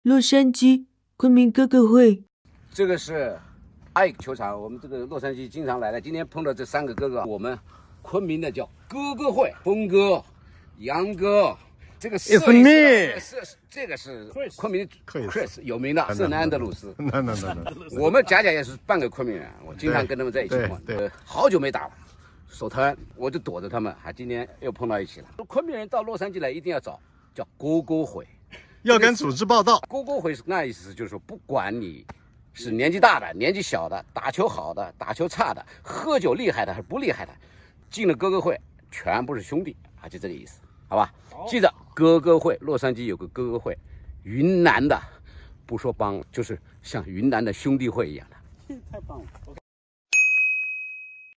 洛杉矶昆明哥哥会。 这个是爱球场，我们这个洛杉矶经常来的。今天碰到这3个哥哥，我们昆明的叫哥哥会，峰哥、杨哥。这个摄影师这个是昆明 Chris 有名的圣安德鲁斯。 那， 我们贾也是半个昆明人，我经常跟他们在一起混。好久没打了，手疼，我就躲着他们。今天又碰到一起了。昆明人到洛杉矶来一定要找叫哥哥会， 要跟组织报道。 哥哥会那意思就是说，不管你是年纪大的、年纪小的、打球好的、打球差的、喝酒厉害的还是不厉害的，进了哥哥会全部是兄弟就这个意思，好吧？记着哥哥会，洛杉矶有个哥哥会，云南的不说帮，就是像云南的兄弟会一样的。 太棒了。